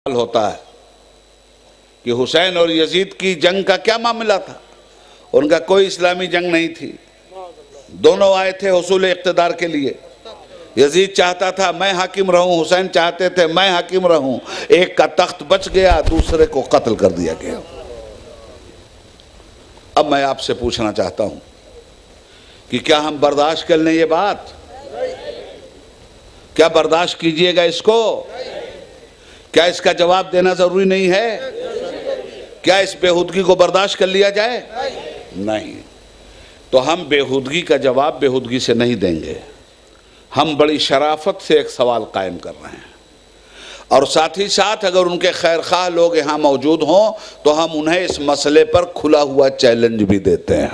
ہوتا ہے کہ حسین اور یزید کی جنگ کا کیا معاملہ تھا. ان کا کوئی اسلامی جنگ نہیں تھی. دونوں آئے تھے حصول اقتدار کے لیے. یزید چاہتا تھا میں حاکم رہوں, حسین چاہتے تھے میں حاکم رہوں. ایک کا تخت بچ گیا, دوسرے کو قتل کر دیا گیا. اب میں آپ سے پوچھنا چاہتا ہوں کہ کیا ہم برداشت کر لیں یہ بات؟ کیا برداشت کیجئے گا اس کو؟ کیا اس کا جواب دینا ضروری نہیں ہے؟ کیا اس بےہودگی کو برداشت کر لیا جائے؟ نہیں. تو ہم بےہودگی کا جواب بےہودگی سے نہیں دیں گے. ہم بڑی شرافت سے ایک سوال قائم کر رہے ہیں, اور ساتھ ہی ساتھ اگر ان کے خیر خواہ لوگ یہاں موجود ہوں تو ہم انہیں اس مسئلے پر کھلا ہوا چیلنج بھی دیتے ہیں.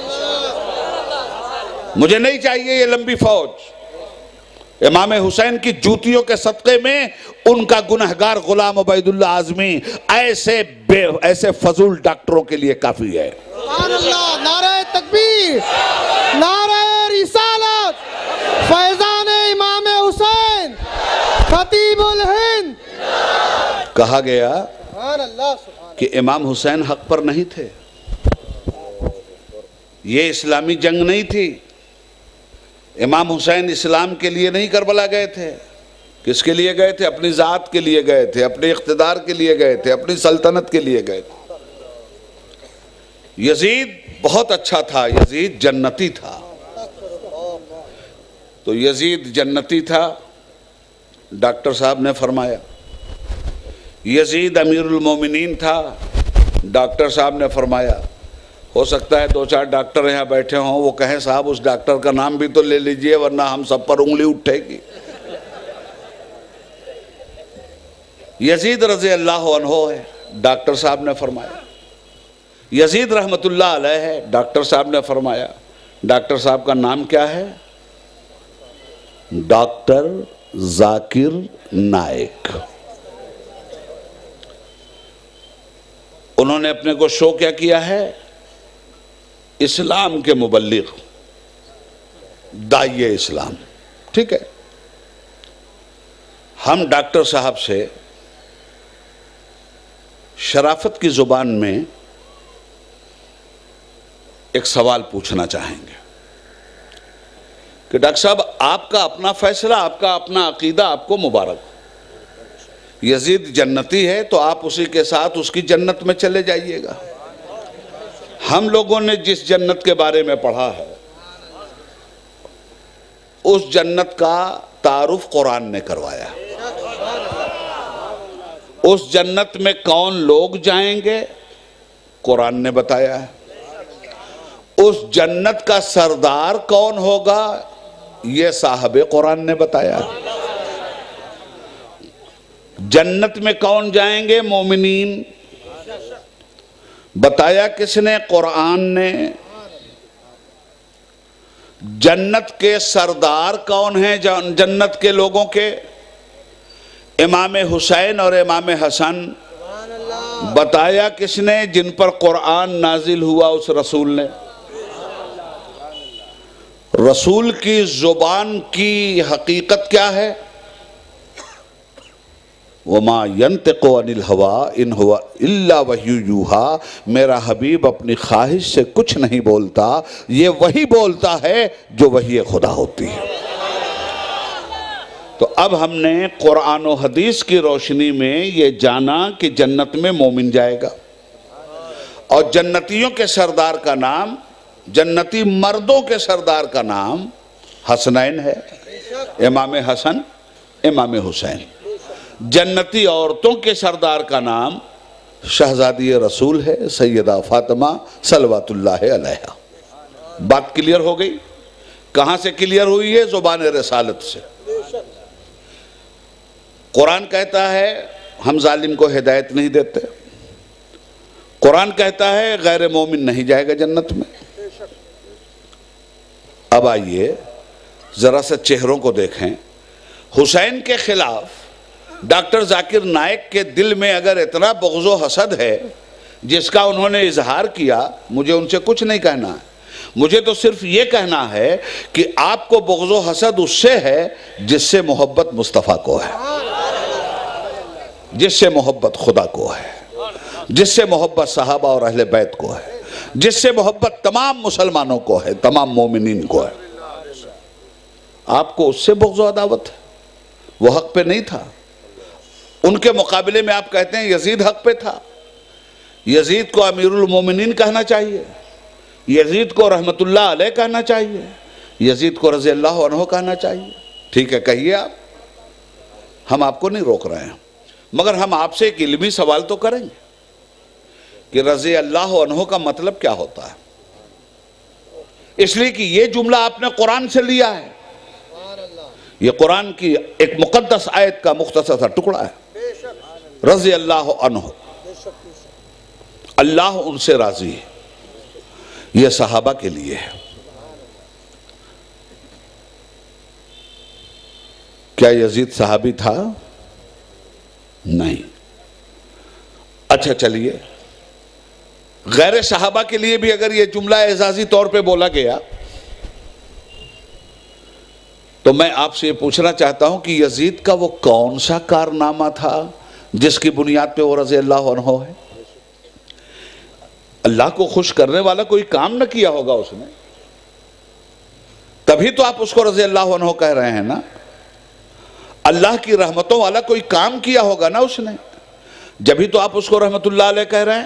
مجھے نہیں چاہیے یہ لمبی فوج. امام حسین کی جوتیوں کے صدقے میں ان کا گنہگار غلام عبید اللہ اعظمی ایسے فضول ڈاکٹروں کے لیے کافی ہے. سبحان اللہ. نعرہ تکبیر, نعرہ رسالت, فیضان امام حسین, خطیب الہند. کہا گیا سبحان اللہ کہ امام حسین حق پر نہیں تھے. یہ اسلامی جنگ نہیں تھی. امام حسین اسلام کے لیے نہیں کربلا گئے تھے. کس کے لیے گئے تھے؟ اپنی ذات کے لیے گئے تھے, اپنے اقتدار کے لیے گئے تھے, اپنی سلطنت کے لیے گئے تھے. یزید بہت اچھا تھا, یزید جنتی تھا. تو یزید جنتی تھا. ڈاکٹر صاحب نے فرمایا یزید امیر المومنین تھا. ڈاکٹر صاحب نے فرمایا ہو سکتا ہے دو چار ڈاکٹر یہاں بیٹھے ہوں, وہ کہیں صاحب اس ڈاکٹر کا نام بھی تو لے لیجئے ورنہ ہم سب پر انگلی اٹھے گی. یزید رضی اللہ عنہ ہے. ڈاکٹر صاحب نے فرمایا یزید رحمت اللہ علیہ ہے. ڈاکٹر صاحب نے فرمایا ڈاکٹر صاحب کا نام کیا ہے؟ ڈاکٹر ذاکر نائک. انہوں نے اپنے کو شو کیا کیا ہے؟ اسلام کے مبلغ, داعی اسلام. ٹھیک ہے. ہم ڈاکٹر صاحب سے شرافت کی زبان میں ایک سوال پوچھنا چاہیں گے کہ ڈاکٹر صاحب آپ کا اپنا فیصلہ, آپ کا اپنا عقیدہ, آپ کو مبارک. یزید جنتی ہے تو آپ اسی کے ساتھ اس کی جنت میں چلے جائیے گا. ہم لوگوں نے جس جنت کے بارے میں پڑھا ہے اس جنت کا تعارف قرآن نے کروایا. اس جنت میں کون لوگ جائیں گے قرآن نے بتایا ہے. اس جنت کا سردار کون ہوگا یہ صاحب قرآن نے بتایا ہے. جنت میں کون جائیں گے؟ مومنین. بتایا کس نے؟ قرآن نے. جنت کے سردار کون ہیں جنت کے لوگوں کے؟ امام حسین اور امام حسن. بتایا کس نے؟ جن پر قرآن نازل ہوا اس رسول نے. رسول کی زبان کی حقیقت کیا ہے؟ وَمَا يَنْتِقُ عَنِ الْهَوَىٰ إِنْ هُوَ إِلَّا وَحْيٌ يُوحَىٰ. میرا حبیب اپنی خواہش سے کچھ نہیں بولتا, یہ وہی بولتا ہے جو وحی خدا ہوتی ہے. تو اب ہم نے قرآن و حدیث کی روشنی میں یہ جانا کہ جنت میں مومن جائے گا, اور جنتیوں کے سردار کا نام, جنتی مردوں کے سردار کا نام حسنین ہے, امام حسن امام حسین. جنتی عورتوں کے سردار کا نام شہزادی رسول ہے, سیدہ فاطمہ صلوات اللہ علیہا. بات کلیئر ہو گئی؟ کہاں سے کلیئر ہوئی ہے؟ زبان رسالت سے. قرآن کہتا ہے ہم ظالم کو ہدایت نہیں دیتے. قرآن کہتا ہے غیر مومن نہیں جائے گا جنت میں. اب آئیے ذرا سا چہروں کو دیکھیں. حسین کے خلاف ڈاکٹر ذاکر نائک کے دل میں اگر اتنا بغض و حسد ہے جس کا انہوں نے اظہار کیا, مجھے ان سے کچھ نہیں کہنا ہے. مجھے تو صرف یہ کہنا ہے کہ آپ کو بغض و حسد اس سے ہے جس سے محبت مصطفیٰ کو ہے. جس سے محبت خدا کو ہے، جس سے محبت صحابہ اور اہل بیت کو ہے، جس سے محبت تمام مسلمانوں کو ہے، تمام مومنین کو ہے، آپ کو اس سے بغض و عداوت ہے؟ وہ حق پہ نہیں تھا، ان کے مقابلے میں آپ کہتے ہیں یزید حق پہ تھا۔ یزید کو امیر المومنین کہنا چاہیے، یزید کو رحمت اللہ علیہ کہنا چاہیے، یزید کو رضی اللہ عنہ کہنا چاہیے۔ ٹھیک ہے، کہیے آپ، ہم آپ کو نہیں روک رہے ہیں، مگر ہم آپ سے ایک علمی سوال تو کریں گے کہ رضی اللہ عنہ کا مطلب کیا ہوتا ہے؟ اس لیے کہ یہ جملہ آپ نے قرآن سے لیا ہے، یہ قرآن کی ایک مقدس آیت کا مختصر سا ٹکڑا ہے۔ رضی اللہ عنہ، اللہ ان سے راضی ہے، یہ صحابہ کے لیے ہے۔ کیا یزید صحابی تھا؟ نہیں۔ اچھا چلیے، غیر صحابہ کے لیے بھی اگر یہ جملہ اعزازی طور پہ بولا گیا تو میں آپ سے یہ پوچھنا چاہتا ہوں کہ یزید کا وہ کون سا کارنامہ تھا جس کی بنیاد پہ وہ رضی اللہ عنہ ہے؟ اللہ کو خوش کرنے والا کوئی کام نہ کیا ہوگا اس نے، تبھی تو آپ اس کو رضی اللہ عنہ کہہ رہے ہیں نا۔ اللہ کی رحمتوں والا کوئی کام کیا ہوگا نا اس نے، جبھی تو آپ اس کو رحمت اللہ علیہ کہہ رہے ہیں۔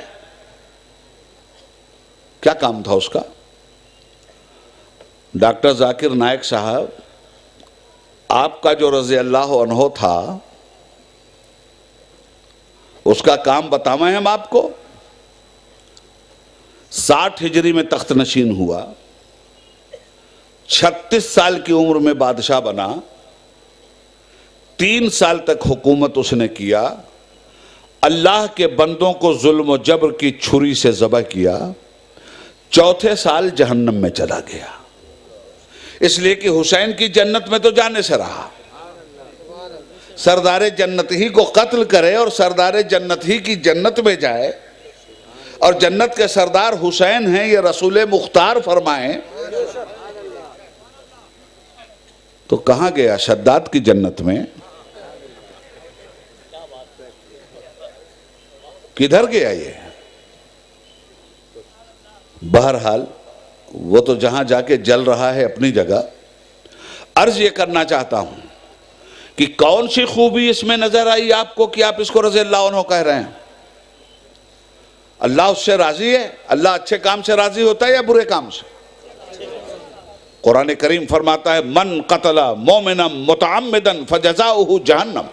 کیا کام تھا اس کا؟ ڈاکٹر ذاکر نائک صاحب، آپ کا جو رضی اللہ عنہ تھا اس کا کام بتاویں ہم آپ کو۔ 60 ہجری میں تخت نشین ہوا، 36 سال کی عمر میں بادشاہ بنا، 3 سال تک حکومت اس نے کیا، اللہ کے بندوں کو ظلم و جبر کی چھری سے ذبح کیا، 4تھے سال جہنم میں چلا گیا، اس لیے کہ حسین کی جنت میں تو جانے سے رہا۔ سردار جنت ہی کو قتل کرے اور سردار جنت ہی کی جنت میں جائے، اور جنت کے سردار حسین ہیں، یہ رسول مختار فرمائیں، تو کہاں گیا؟ شداد کی جنت میں؟ کدھر گیا یہ؟ بہرحال وہ تو جہاں جا کے جل رہا ہے اپنی جگہ۔ عرض یہ کرنا چاہتا ہوں کہ کون سی خوبی اس میں نظر آئی آپ کو کہ آپ اس کو رضی اللہ عنہ کہہ رہے ہیں؟ اللہ اس سے راضی ہے؟ اللہ اچھے کام سے راضی ہوتا ہے یا برے کام سے؟ قرآن کریم فرماتا ہے من قتل مومنا متعمدا فجزاؤہ جہنم،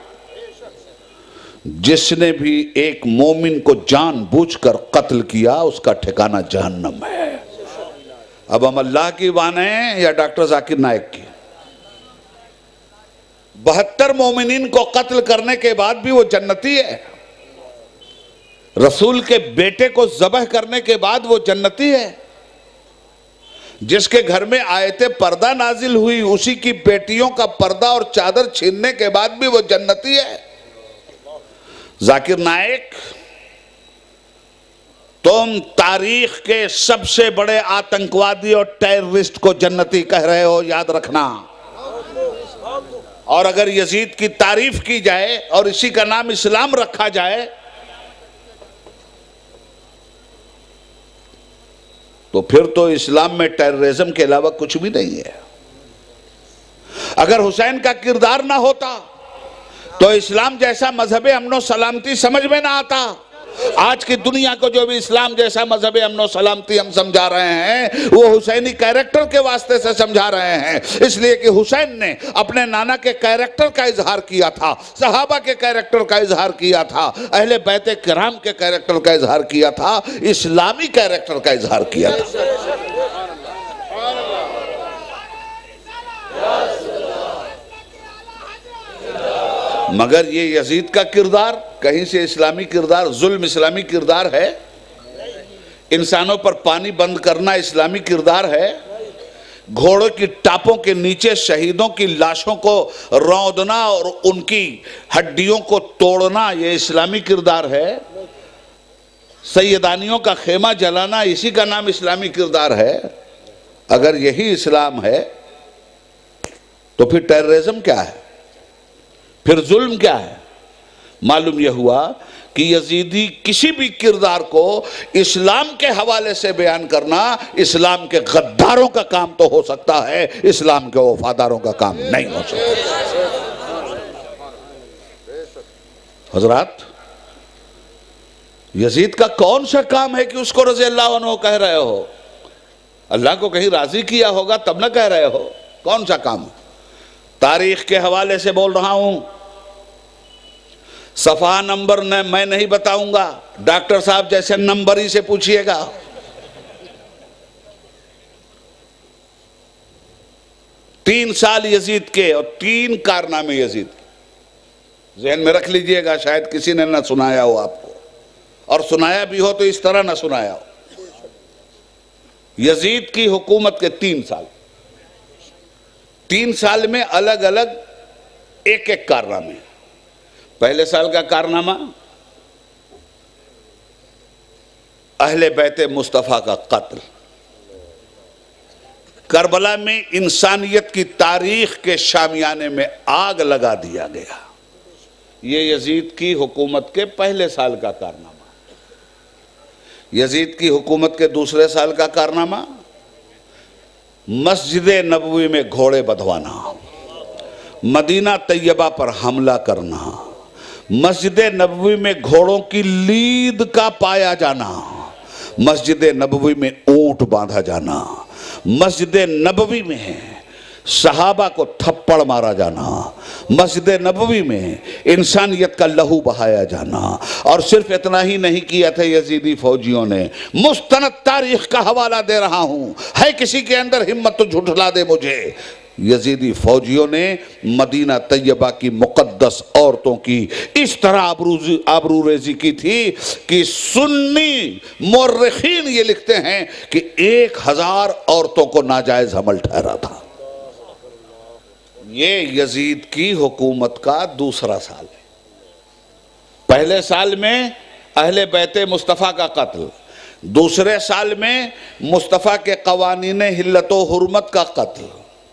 جس نے بھی ایک مومن کو جان بوجھ کر قتل کیا اس کا ٹھکانہ جہنم ہے۔ اب ہم اللہ کی مانیں یا ڈاکٹر ذاکر نائک کی؟ 72 مومنین کو قتل کرنے کے بعد بھی وہ جنتی ہے، رسول کے بیٹے کو ذبح کرنے کے بعد وہ جنتی ہے، جس کے گھر میں آیت پردہ نازل ہوئی اسی کی بیٹیوں کا پردہ اور چادر چھیننے کے بعد بھی وہ جنتی ہے۔ ذاکر نائک، تم تاریخ کے سب سے بڑے آتنکوادی اور ٹیررسٹ کو جنتی کہہ رہے ہو، یاد رکھنا۔ اور اگر یزید کی تعریف کی جائے اور اسی کا نام اسلام رکھا جائے تو پھر تو اسلام میں ٹیررزم کے علاوہ کچھ بھی نہیں ہے۔ اگر حسین کا کردار نہ ہوتا تو اسلام جیسا مذہب امن و سلامتی سمجھ میں نہ آتا۔ آج کی دنیا کو جو بھی اسلام جیسا مذہب امن و سلامتی ہم سمجھا رہے ہیں وہ حسینی کیریکٹر کے واسطے سے سمجھا رہے ہیں، اس لیے کہ حسین نے اپنے نانا کے کیریکٹر کا اظہار کیا تھا، صحابہ کے کیریکٹر کا اظہار کیا تھا، اہل بیت کرام کے کیریکٹر کا اظہار کیا تھا، اسلامی کیریکٹر کا اظہار کیا تھا۔ مگر یہ یزید کا کردار کہیں سے اسلامی کردار، ظلم اسلامی کردار ہے؟ انسانوں پر پانی بند کرنا اسلامی کردار ہے؟ گھوڑوں کی ٹاپوں کے نیچے شہیدوں کی لاشوں کو روندنا اور ان کی ہڈیوں کو توڑنا یہ اسلامی کردار ہے؟ سیدانیوں کا خیمہ جلانا اسی کا نام اسلامی کردار ہے؟ اگر یہی اسلام ہے تو پھر ٹیررزم کیا ہے؟ پھر ظلم کیا ہے؟ معلوم یہ ہوا کہ یزیدی کسی بھی کردار کو اسلام کے حوالے سے بیان کرنا اسلام کے غداروں کا کام تو ہو سکتا ہے، اسلام کے وفاداروں کا کام نہیں ہو سکتا۔ حضرات، یزید کا کون سا کام ہے کہ اس کو رضی اللہ عنہ کہہ رہے ہو؟ اللہ کو کہیں راضی کیا ہوگا تب نہ کہہ رہے ہو، کون سا کام؟ تاریخ کے حوالے سے بول رہا ہوں، صفحہ نمبر میں نہیں بتاؤں گا، ڈاکٹر صاحب جیسے نمبر ہی سے پوچھئے گا۔ 3 سال یزید کے اور 3 کارنامے یزید کے ذہن میں رکھ لیجئے گا، شاید کسی نے نہ سنایا ہو آپ کو، اور سنایا بھی ہو تو اس طرح نہ سنایا ہو۔ یزید کی حکومت کے 3 سال، 3 سال میں الگ الگ ایک کارنامے۔ پہلے سال کا کارنامہ اہل بیت مصطفیٰ کا قتل، کربلا میں انسانیت کی تاریخ کے شامیانے میں آگ لگا دیا گیا۔ یہ یزید کی حکومت کے پہلے سال کا کارنامہ۔ یزید کی حکومت کے دوسرے سال کا کارنامہ مسجد نبوی میں گھوڑے بدھوانا، مدینہ طیبہ پر حملہ کرنا، مسجد نبوی میں گھوڑوں کی لید کا پایا جانا، مسجد نبوی میں اونٹ باندھا جانا، مسجد نبوی میں صحابہ کو تھپڑ مارا جانا، مسجد نبوی میں انسانیت کا لہو بہایا جانا۔ اور صرف اتنا ہی نہیں کیا تھا یزیدی فوجیوں نے، مستند تاریخ کا حوالہ دے رہا ہوں، ہے کسی کے اندر ہمت تو جھٹلا دے مجھے، یزیدی فوجیوں نے مدینہ طیبہ کی مقدس عورتوں کی اس طرح آبروریزی کی تھی کہ سنی مورخین یہ لکھتے ہیں کہ 1000 عورتوں کو ناجائز حمل ٹھہرا تھا۔ یہ یزید کی حکومت کا دوسرا سال ہے۔ پہلے سال میں اہل بیت مصطفیٰ کا قتل، دوسرے سال میں مصطفیٰ کے قوانین حلت و حرمت کا قتل،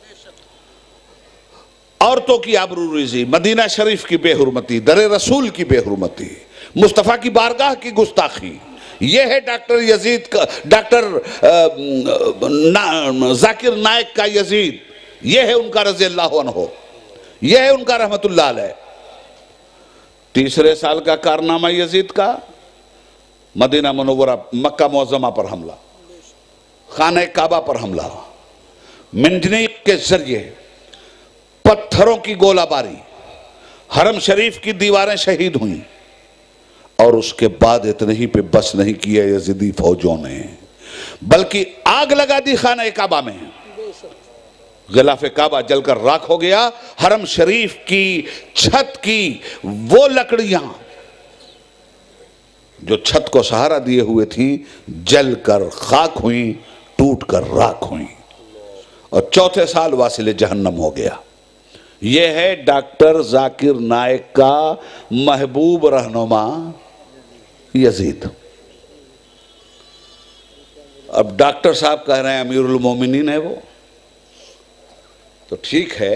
عورتوں کی آبروریزی، مدینہ شریف کی بے حرمتی، در رسول کی بے حرمتی، مصطفیٰ کی بارگاہ کی گستاخی۔ یہ ہے ڈاکٹر یزید کا، ڈاکٹر ذاکر نائک کا یزید، یہ ہے ان کا رضی اللہ عنہ، یہ ہے ان کا رحمت اللہ علیہ۔ تیسرے سال کا کارنامہ یزید کا مدینہ منورہ مکہ معظمہ پر حملہ، خانہ کعبہ پر حملہ، منجنیق کے ذریعے پتھروں کی گولہ باری، حرم شریف کی دیواریں شہید ہوئیں، اور اس کے بعد اتنے ہی پہ بس نہیں کیا یزیدی فوجوں نے، بلکہ آگ لگا دی خانہ کعبہ میں، غلاف کعبہ جل کر راکھ ہو گیا، حرم شریف کی چھت کی وہ لکڑیاں جو چھت کو سہارا دیے ہوئے تھیں جل کر خاک ہوئیں، ٹوٹ کر راکھ ہوئیں، اور چوتھے سال واصل جہنم ہو گیا۔ یہ ہے ڈاکٹر ذاکر نائک کا محبوب رہنما یزید۔ اب ڈاکٹر صاحب کہہ رہے ہیں امیر المومنین ہے وہ، تو ٹھیک ہے،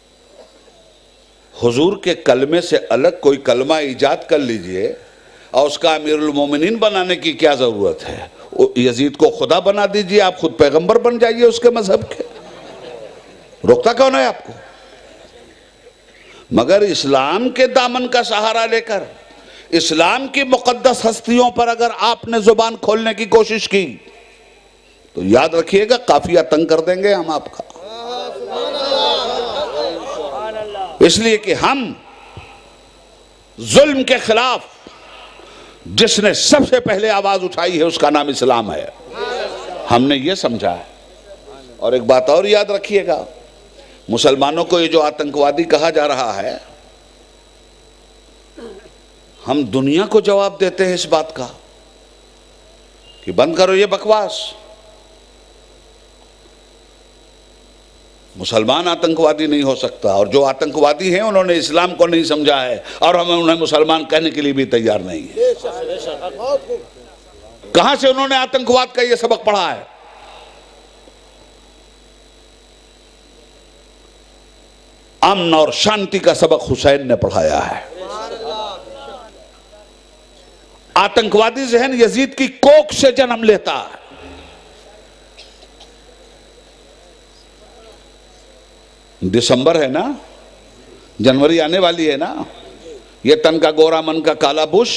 حضور کے کلمے سے الگ کوئی کلمہ ایجاد کر لیجئے، اور اس کا امیر المومنین بنانے کی کیا ضرورت ہے؟ یزید کو خدا بنا دیجئے، آپ خود پیغمبر بن جائیے اس کے مذہب کے، روکتا کون ہے آپ کو؟ مگر اسلام کے دامن کا سہارا لے کر اسلام کی مقدس ہستیوں پر اگر آپ نے زبان کھولنے کی کوشش کی تو یاد رکھیے گا قافیہ تنگ کر دیں گے ہم آپ کا۔ اس لیے کہ ہم ظلم کے خلاف جس نے سب سے پہلے آواز اٹھائی ہے اس کا نام اسلام ہے، ہم نے یہ سمجھا ہے۔ اور ایک بات اور یاد رکھیے گا، مسلمانوں کو یہ جو آتنکوادی کہا جا رہا ہے، ہم دنیا کو جواب دیتے ہیں اس بات کا کہ بند کرو یہ بکواس، مسلمان آتنکوادی نہیں ہو سکتا، اور جو آتنکوادی ہیں انہوں نے اسلام کو نہیں سمجھا ہے، اور ہم انہیں مسلمان کہنے کے لیے بھی تیار نہیں ہے۔ کہاں سے انہوں نے آتنکواد کا یہ سبق پڑھا ہے؟ امن اور شانتی کا سبق حسین نے پڑھایا ہے، آتنکوادی ذہن یزید کی کوکھ سے جنم لیتا ہے. دسمبر ہے نا, جنوری آنے والی ہے نا, یہ تن کا گورا من کا کالا بش,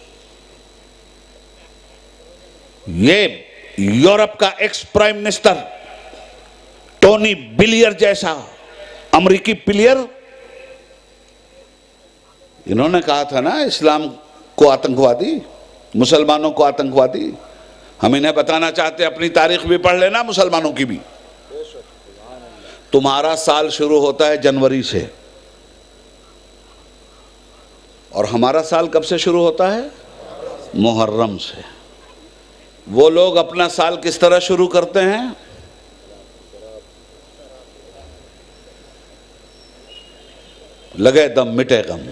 یہ یورپ کا ex prime minister Tony Blair جیسا امریکی پلیئر, انہوں نے کہا تھا نا اسلام کو آتنکوادی, مسلمانوں کو آتنکوادی. ہم انہیں بتانا چاہتے, اپنی تاریخ بھی پڑھ لینا, مسلمانوں کی بھی. تمہارا سال شروع ہوتا ہے جنوری سے, اور ہمارا سال کب سے شروع ہوتا ہے؟ محرم سے. وہ لوگ اپنا سال کس طرح شروع کرتے ہیں؟ لگے دم مٹے غم.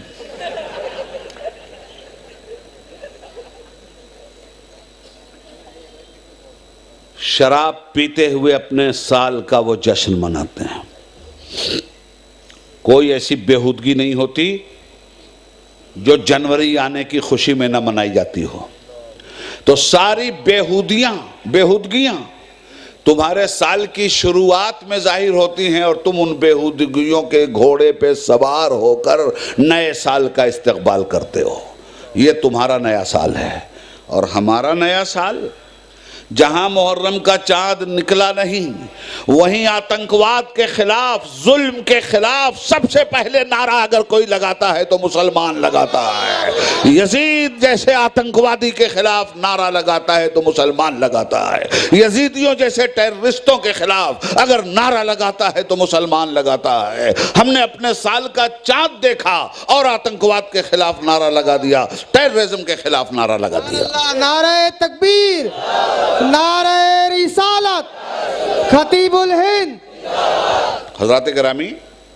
شراب پیتے ہوئے اپنے سال کا وہ جشن مناتے ہیں. کوئی ایسی بےہودگی نہیں ہوتی جو جنوری آنے کی خوشی میں نہ منائی جاتی ہو. تو ساری بےہودگیاں تمہارے سال کی شروعات میں ظاہر ہوتی ہیں, اور تم ان بےہودگیوں کے گھوڑے پہ سوار ہو کر نئے سال کا استقبال کرتے ہو. یہ تمہارا نیا سال ہے. اور ہمارا نیا سال جہاں محرم کا چاند نکلا نہیں, وہیں آتنکواد کے خلاف, ظلم کے خلاف سب سے پہلے نعرہ اگر کوئی لگاتا ہے تو مسلمان لگاتا ہے. یزید جیسے آتنکوادی کے خلاف نعرہ لگاتا ہے تو مسلمان لگاتا ہے. یزیدیوں جیسے ٹیررسٹوں کے خلاف اگر نعرہ لگاتا ہے تو مسلمان لگاتا ہے. ہم نے اپنے سال کا چاند دیکھا اور آتنکواد کے خلاف نعرہ لگا دیا, ٹیررزم کے خلاف نعرہ لگا دیا. نعرہ تکبیر, نعرہ رسالت, خطیب الہند. حضرات گرامی,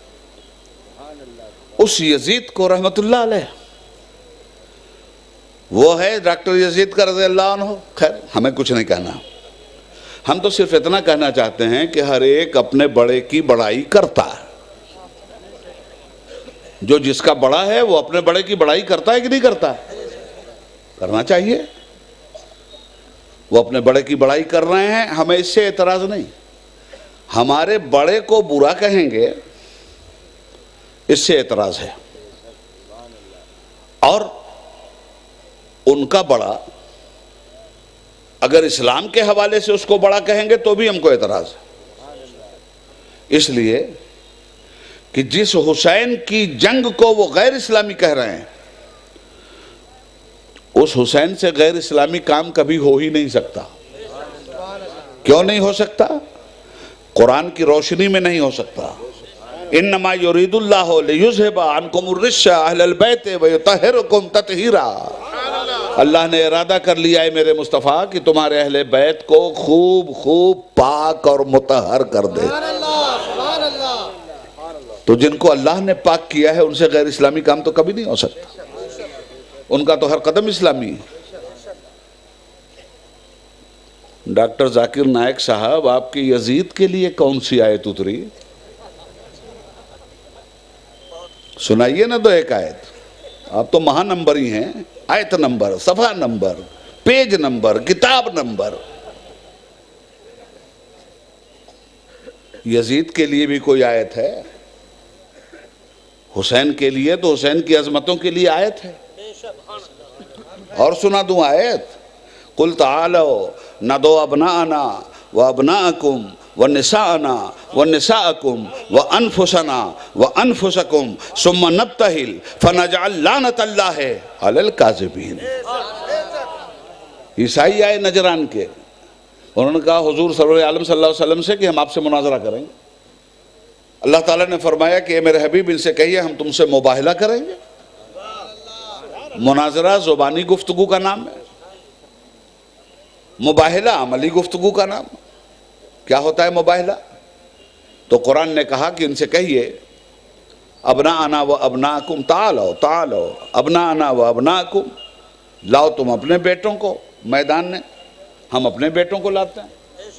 اس یزید کو رحمت اللہ علیہ, وہ ہے ڈاکٹر یزید کا رضی اللہ عنہ. خیر ہمیں کچھ نہیں کہنا, ہم تو صرف اتنا کہنا چاہتے ہیں کہ ہر ایک اپنے بڑے کی بڑائی کرتا ہے. جو جس کا بڑا ہے وہ اپنے بڑے کی بڑائی کرتا ہے کہ نہیں کرتا؟ کرنا چاہیے. وہ اپنے بڑے کی بڑائی کر رہے ہیں, ہمیں اس سے اعتراض نہیں. ہمارے بڑے کو برا کہیں گے اس سے اعتراض ہے, اور ان کا بڑا اگر اسلام کے حوالے سے اس کو بڑا کہیں گے تو بھی ہم کو اعتراض ہے. اس لیے کہ جس حسین کی جنگ کو وہ غیر اسلامی کہہ رہے ہیں, اس حسین سے غیر اسلامی کام کبھی ہو ہی نہیں سکتا. کیوں نہیں ہو سکتا؟ قرآن کی روشنی میں نہیں ہو سکتا. انما یرید اللہ لیذھب عنکم الرجس اہل البیت ویطہرکم تطہیرا. اللہ نے ارادہ کر لیا ہے میرے مصطفیٰ کہ تمہارے اہل بیت کو خوب پاک اور مطہر کر دے. تو جن کو اللہ نے پاک کیا ہے ان سے غیر اسلامی کام تو کبھی نہیں ہو سکتا. ان کا تو ہر قدم اسلامی ہے. ڈاکٹر ذاکر نائک صاحب, آپ کی یزید کے لیے کون سی آیت اتری؟ سنائیے نا دو ایک آیت. آپ تو مہا نمبری ہیں, آیت نمبر, صفحہ نمبر, پیج نمبر, کتاب نمبر. یزید کے لیے بھی کوئی آیت ہے؟ حسین کے لیے تو حسین کی عظمتوں کے لیے آیت ہے. اور سنا دوں آیت, قل تعالوا ندعو ابناءنا وابناءکم ونساءنا ونساءکم وانفسنا وانفسکم ثم نبتہل فنجعل لعنت اللہ علی الکاذبین. عیسائی آئے نجران کے, انہوں نے کہا حضور سرور عالم صلی اللہ علیہ وسلم سے کہ ہم آپ سے مناظرہ کریں گے. اللہ تعالیٰ نے فرمایا کہ اے میرے حبیب ان سے کہیے ہم تم سے مباہلہ کریں گے. مناظرہ زبانی گفتگو کا نام ہے, مباہلہ عملی گفتگو کا نام. کیا ہوتا ہے مباہلہ؟ تو قرآن نے کہا کہ ان سے کہیے ابناءنا و ابناءکم تعالوا ابناءنا و ابناءکم, لاؤ تم اپنے بیٹوں کو میدان میں, ہم اپنے بیٹوں کو لاتے ہیں.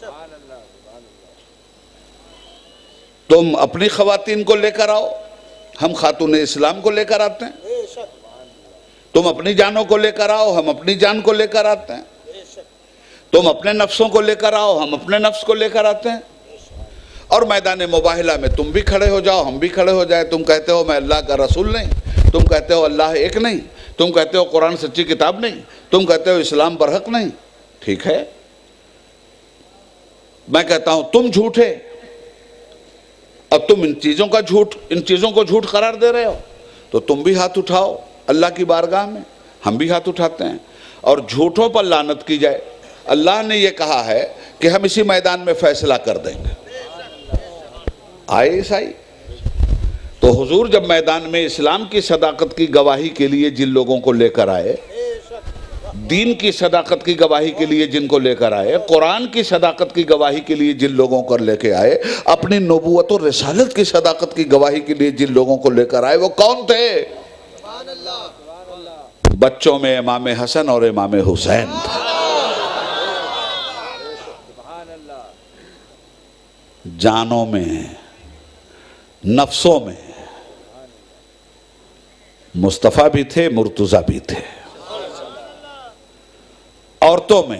تم اپنی خواتین کو لے کر آؤ, ہم خاتون اسلام کو لے کر آتے ہیں. تم اپنی جانوں کو لے کر آؤ، ہم اپنی جان کو لے کر آتے ہیں. تم اپنے نفسوں کو لے کر آؤ، ہم اپنے نفس کو لے کر آتے ہیں. اور میدان مباہلہ میں تم بھی کھڑے ہو جاؤ، ہم بھی کھڑے ہو جائیں. تم کہتے ہو میں اللہ کا رسول نہیں، تم کہتے ہو اللہ ایک نہیں، تم کہتے ہو قرآن سچی کتاب نہیں، تم کہتے ہو اسلام برحق نہیں. ٹھیک ہے، میں کہتا ہوں تم جھوٹے، اب تم ان چیزوں کو جھوٹ قرار دے رہے ہو، تو تم بھی ہاتھ اٹھاؤ اللہ کی بارگاہ میں. ہم بھی ہاتھ اٹھاتے ہیں اور جھوٹوں پر لعنت کی جائے. اللہ نے یہ کہا ہے کہ ہم اسی میدان میں فیصلہ کر دیں گے. آئے عیسائی تو حضور جب میدان میں اسلام کی صداقت کی گواہی کے لیے جن لوگوں کو لے کر آئے، دین کی صداقت کی گواہی کے لیے جن کو لے کر آئے، قرآن کی صداقت کی گواہی کے لیے جن لوگوں کو لے کے آئے، اپنی نبوت و رسالت کی صداقت کی گواہی کے لیے جن لوگوں کو لے کر آئے، وہ کون تھے؟ بچوں میں امام حسن اور امام حسین تھے. جانوں میں، نفسوں میں مصطفیٰ بھی تھے، مرتضیٰ بھی تھے. عورتوں میں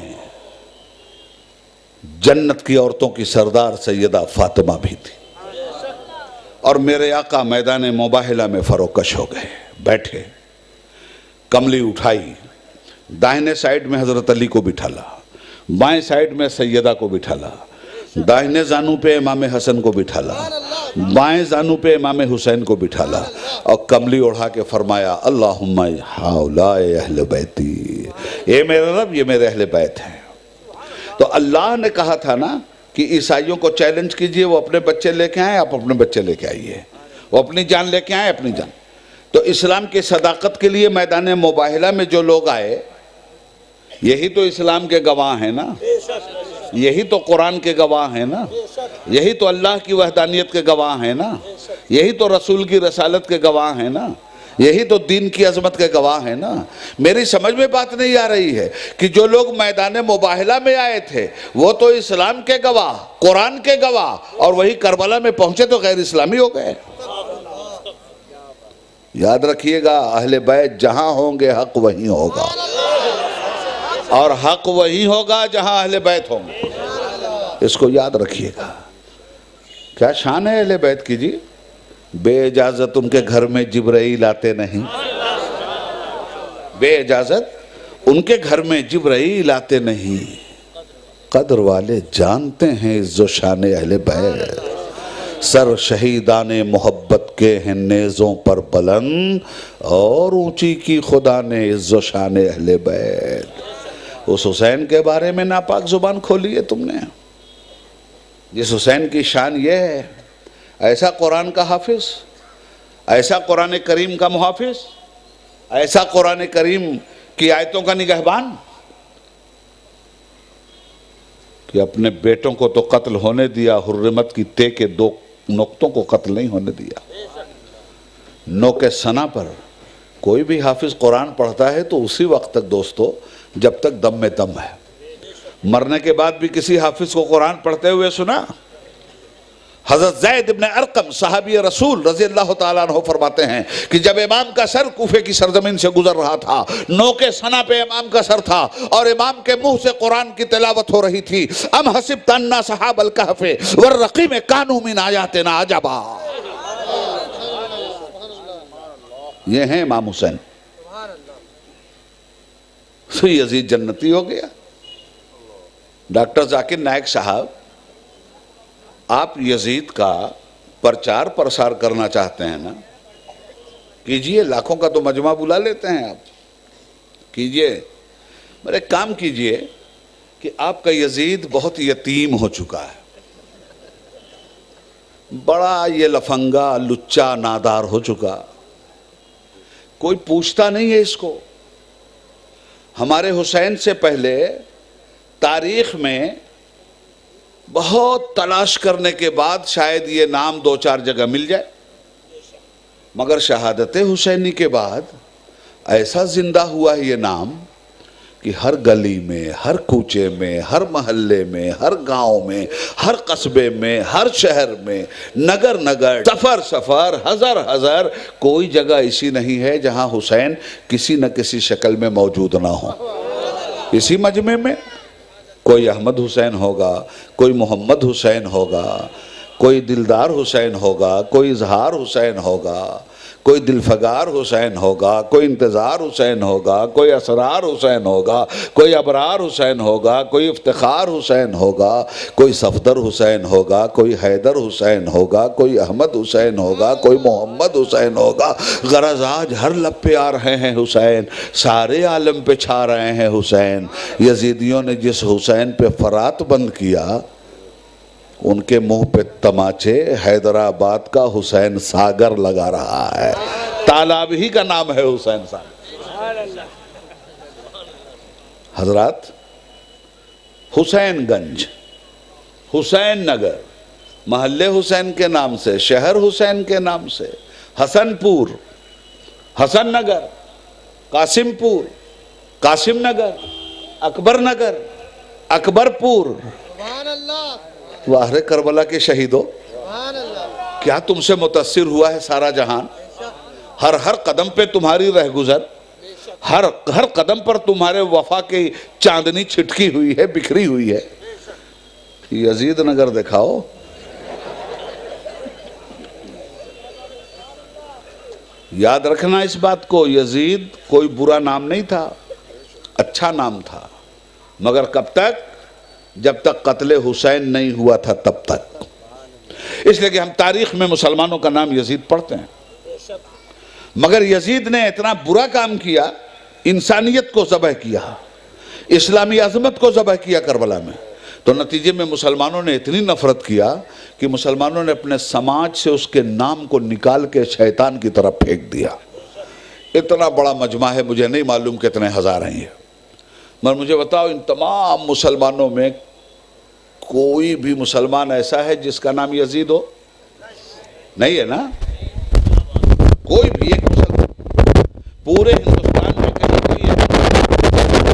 جنت کی عورتوں کی سردار سیدہ فاطمہ بھی تھی. اور میرے آقا میدان مباہلہ میں فروکش ہو گئے، بیٹھے، کملی اٹھائی، دائنے سائیڈ میں حضرت علی کو بٹھالا، بائیں سائیڈ میں سیدہ کو بٹھالا، دائنے زانو پہ امام حسن کو بٹھالا، بائیں زانو پہ امام حسین کو بٹھالا، اور کملی اڑھا کے فرمایا اللہم ہؤلاء اہل بیتی، اے میرے رب یہ میرے اہل بیت ہیں. تو اللہ نے کہا تھا نا کہ عیسائیوں کو چیلنج کیجئے، وہ اپنے بچے لے کے آئیں، آپ اپنے بچے لے کے آئیے، وہ اپنی جان لے کے آئیں، اپنی جان. تو اسلام کی صداقت کے لیے میدان مباہلہ میں جو لوگ آئے، یہی تو اسلام کے گواہ ہیں نا، یہی تو قرآن کے گواہ ہیں نا، یہی تو اللہ کی وحدانیت کے گواہ ہیں نا، یہی تو رسول کی رسالت کے گواہ ہیں نا، یہی تو دین کی عظمت کے گواہ ہیں نا. میری سمجھ میں بات نہیں آ رہی ہے کہ جو لوگ میدان مباہلہ میں آئے تھے وہ تو اسلام کے گواہ، قرآن کے گواہ، اور وہی کربلا میں پہنچے تو غیر اسلامی ہو گئے. یاد رکھیے گا، اہل بیت جہاں ہوں گے حق وہیں ہوگا، اور حق وہی ہوگا جہاں اہل بیت ہوں گے. اس کو یاد رکھیے گا. کیا شان ہے اہل بیت کی جی؟ بے اجازت ان کے گھر میں جبرائیل آتے نہیں، بے اجازت ان کے گھر میں جبرائیل آتے نہیں. قدر والے جانتے ہیں عز و شان اہل بیت، سر شہیدان محبت کے ہیں نیزوں پر بلند، اور اونچی کی خدا نے عز و شان اہل بیت. اس حسین کے بارے میں ناپاک زبان کھولی ہے تم نے، جس حسین کی شان یہ ہے، ایسا قرآن کا حافظ، ایسا قرآن کریم کا محافظ، ایسا قرآن کریم کی آیتوں کا نگہبان، کہ اپنے بیٹوں کو تو قتل ہونے دیا، حرمت کی تے کے 2 نقطوں کو قتل نہیں ہونے دیا. نوک ثنا پر کوئی بھی حافظ قرآن پڑھتا ہے تو اسی وقت تک دوستو جب تک دم میں دم ہے. مرنے کے بعد بھی کسی حافظ کو قرآن پڑھتے ہوئے سنا؟ حضرت زید ابن ارقم صحابی رسول رضی اللہ تعالیٰ عنہ فرماتے ہیں کہ جب امام کا سر کوفے کی سرزمین سے گزر رہا تھا، نوک ثنا پہ امام کا سر تھا، اور امام کے منہ سے قرآن کی تلاوت ہو رہی تھی. ام حسبت ان اصحاب الکہف والرقیم کانوا من آیاتنا عجبا. یہ ہیں امام حسین. تو یزید جنتی ہو گیا. ڈاکٹر ذاکر نائک صاحب، آپ یزید کا پرچار پرسار کرنا چاہتے ہیں نا، کیجئے. لاکھوں کا تو مجمع بلا لیتے ہیں آپ، کیجئے. میرے کام کیجئے کہ آپ کا یزید بہت یتیم ہو چکا ہے، بڑا یہ لفنگا لچا نادار ہو چکا، کوئی پوچھتا نہیں ہے اس کو. ہمارے حسین سے پہلے تاریخ میں بہت تلاش کرنے کے بعد شاید یہ نام 2-4 جگہ مل جائے، مگر شہادت حسینی کے بعد ایسا زندہ ہوا ہے یہ نام کہ ہر گلی میں، ہر کوچے میں، ہر محلے میں، ہر گاؤں میں، ہر قصبے میں، ہر شہر میں، نگر نگر، سفر سفر، ہزار ہزار، کوئی جگہ ایسی نہیں ہے جہاں حسین کسی نہ کسی شکل میں موجود نہ ہو۔ اسی مجمع میں کوئی احمد حسین ہوگا، کوئی محمد حسین ہوگا، کوئی دلدار حسین ہوگا، کوئی اظہار حسین ہوگا، کوئی دلفگار حسین ہوگا، کوئی انتظار حسین ہوگا، کوئی اسرار حسین ہوگا، کوئی ابرار حسین ہوگا، کوئی افتخار حسین ہوگا، کوئی صفدر حسین ہوگا، کوئی حیدر حسین ہوگا، کوئی احمد حسین ہوگا، کوئی محمد حسین ہوگا۔ غرض آج ہر لب پہ آ رہے ہیں حسین، سارے عالم پہ چھا رہے ہیں حسین۔ یزیدیوں نے جس حسین پہ فرات بند کیا، ان کے منہ پہ تماچے حیدرآباد کا حسین ساگر لگا رہا ہے۔ تالاب ہی کا نام ہے حسین ساگر۔ حضرات، حسین گنج، حسین نگر، محلے حسین کے نام سے، شہر حسین کے نام سے، حسن پور، حسن نگر، قاسم پور، قاسم نگر، اکبر نگر، اکبر پور۔ سبحان اللہ، واہر کربلا کے شہیدوں، سبحان اللہ، کیا تم سے متاثر ہوا ہے سارا جہان؟ ہر قدم پہ تمہاری رہگزر، ہر قدم پر تمہارے وفا کی چاندنی چھٹکی ہوئی ہے، بکھری ہوئی ہے۔ یزید نگر دکھاؤ۔ یاد رکھنا اس بات کو، یزید کوئی برا نام نہیں تھا، اچھا نام تھا، مگر کب تک؟ جب تک قتل حسین نہیں ہوا تھا تب تک۔ اس لیے کہ ہم تاریخ میں مسلمانوں کا نام یزید پڑھتے ہیں، مگر یزید نے اتنا برا کام کیا، انسانیت کو ذبح کیا، اسلامی عظمت کو ذبح کیا کربلا میں، تو نتیجے میں مسلمانوں نے اتنی نفرت کیا کہ مسلمانوں نے اپنے سماج سے اس کے نام کو نکال کے شیطان کی طرف پھینک دیا۔ اتنا بڑا مجمع ہے، مجھے نہیں معلوم کتنے ہزار ہیں یہ، مگر مجھے بتاؤ ان تمام مسلمانوں میں کوئی بھی مسلمان ایسا ہے جس کا نام یزید ہو؟ نہیں ہے نا؟ کوئی بھی ایک مسلمان پورے ہندوستان میں کہیں کوئی ہے؟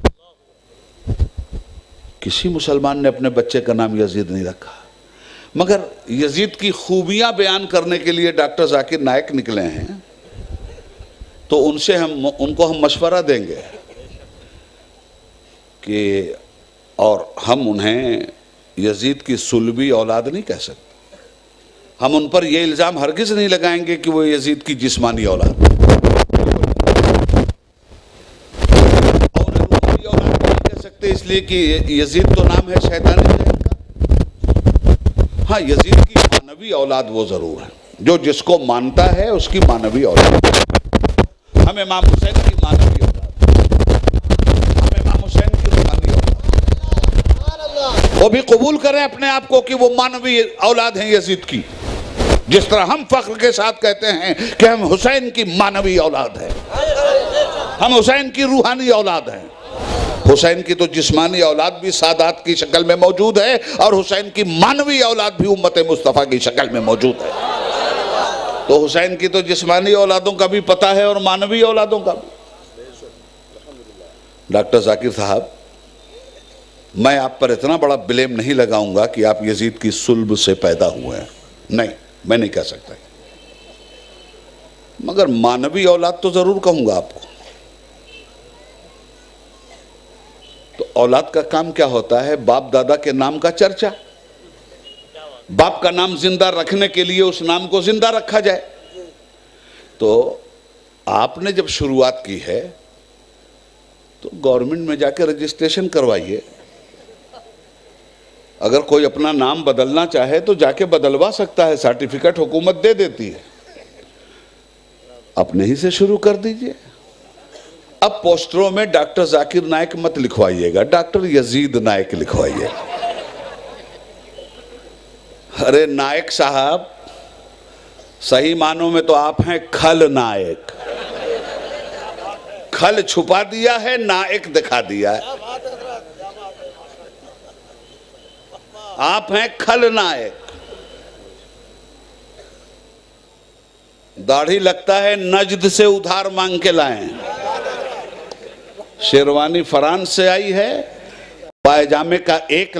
کسی مسلمان نے اپنے بچے کا نام یزید نہیں رکھا۔ مگر یزید کی خوبیاں بیان کرنے کے لیے ڈاکٹر ذاکر نائک نکلے ہیں، تو ان کو ہم مشورہ دیں گے کہ، اور ہم انہیں یزید کی صلبی اولاد نہیں کہہ سکتے، ہم ان پر یہ الزام ہرگز نہیں لگائیں گے کہ وہ یزید کی جسمانی اولاد ہے، اور روحانی اولاد نہیں کہہ سکتے، اس لیے کہ یزید تو نام ہے شیطانی جہل کا۔ ہاں، یزید کی معنوی اولاد وہ ضرور ہے، جو جس کو مانتا ہے اس کی معنوی اولاد۔ ہم امام حسین کی معنوی اولاد، وہ بھی قبول کریں اپنے آپ کو کہ وہ معنوی اولاد ہیں یزید کی، جس طرح ہم فخر کے ساتھ کہتے ہیں کہ ہم حسین کی معنوی اولاد ہیں، ہم حسین کی روحانی اولاد ہیں۔ حسین کی تو جسمانی اولاد بھی سادات کی شکل میں موجود ہے، اور حسین کی معنوی اولاد بھی امت مصطفیٰ کی شکل میں موجود ہے۔ تو حسین کی تو جسمانی اولادوں کا بھی پتہ ہے اور معنوی اولادوں کا بھی۔ ڈاکٹر ذاکر صاحب، میں آپ پر اتنا بڑا بلیم نہیں لگاؤں گا کہ آپ یزید کی صلب سے پیدا ہوئے ہیں، نہیں، میں نہیں کہہ سکتا، مگر معنوی اولاد تو ضرور کہوں گا آپ کو۔ تو اولاد کا کام کیا ہوتا ہے؟ باپ دادا کے نام کا چرچا، باپ کا نام زندہ رکھنے کے لیے اس نام کو زندہ رکھا جائے۔ تو آپ نے جب شروعات کی ہے تو گورنمنٹ میں جا کے رجسٹریشن کروائیے، اگر کوئی اپنا نام بدلنا چاہے تو جا کے بدلوا سکتا ہے، سرٹیفکیٹ حکومت دے دیتی ہے، اپنے ہی سے شروع کر دیجئے۔ اب پوسٹروں میں ڈاکٹر ذاکر نائک مت لکھوائیے گا، ڈاکٹر یزید نائک لکھوائیے۔ ارے نائک صاحب، صحیح معنوں میں تو آپ ہیں کھل نائک، کھل چھپا دیا ہے، نائک دکھا دیا ہے، آپ ہیں کھل نائک۔ داڑھی لگتا ہے نجد سے ادھار مانگ کے لائیں، शेरवानी फ्रांस से आई है, पायजामे का एक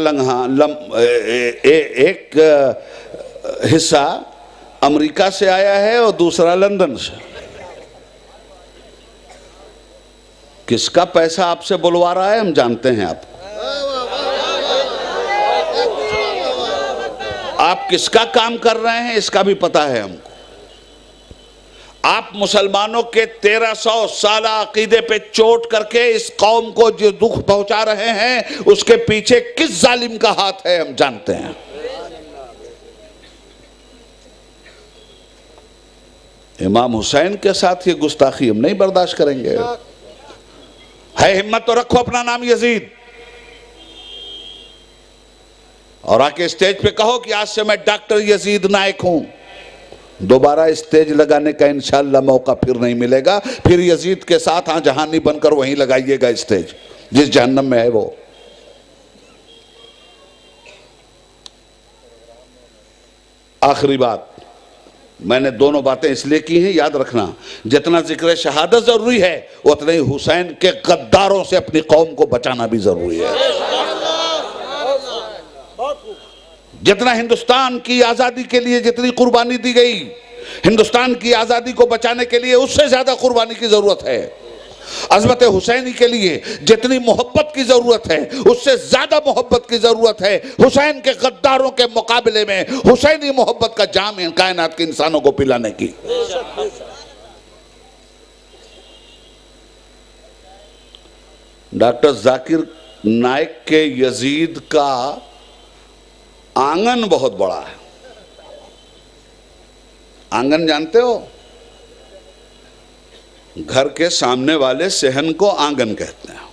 एक हिस्सा अमेरिका से आया है और दूसरा लंदन से। किसका पैसा आपसे बुलवा रहा है हम जानते हैं। आप किसका काम कर रहे हैं इसका भी पता है हमको। आप मुसलमानों के 1300 साल अकीदे पे चोट करके इस कौम को जो दुख पहुंचा रहे हैं उसके पीछे किस जालिम का हाथ है हम जानते हैं। इमाम हुसैन के साथ ये गुस्ताखी हम नहीं बर्दाश्त करेंगे। है हिम्मत तो रखो अपना नाम यजीद, और आके स्टेज पे कहो कि आज से मैं डॉक्टर यजीद नाइक हूं। दोबारा स्टेज लगाने का इंशाअल्लाह मौका फिर नहीं मिलेगा। फिर यजीद के साथ हाँ जहानी बनकर वहीं लगाइएगा स्टेज जिस जहन्नम में है वो। आखिरी बात, मैंने दोनों बातें इसलिए की हैं, याद रखना, जितना जिक्र शहादत जरूरी है उतना ही हुसैन के गद्दारों से अपनी कौम को बचाना भी जरूरी है। जितना हिंदुस्तान की आजादी के लिए जितनी कुर्बानी दी गई, हिंदुस्तान की आजादी को बचाने के लिए उससे ज्यादा कुर्बानी की जरूरत है। अजमत हुसैनी के लिए जितनी मोहब्बत की जरूरत है उससे ज्यादा मोहब्बत की जरूरत है हुसैन के गद्दारों के मुकाबले में हुसैनी मोहब्बत का जाम कायनात के इंसानों को पिलाने की। डॉक्टर जाकिर नाइक के यजीद का आंगन बहुत बड़ा है। आंगन जानते हो? घर के सामने वाले सहन को आंगन कहते हैं।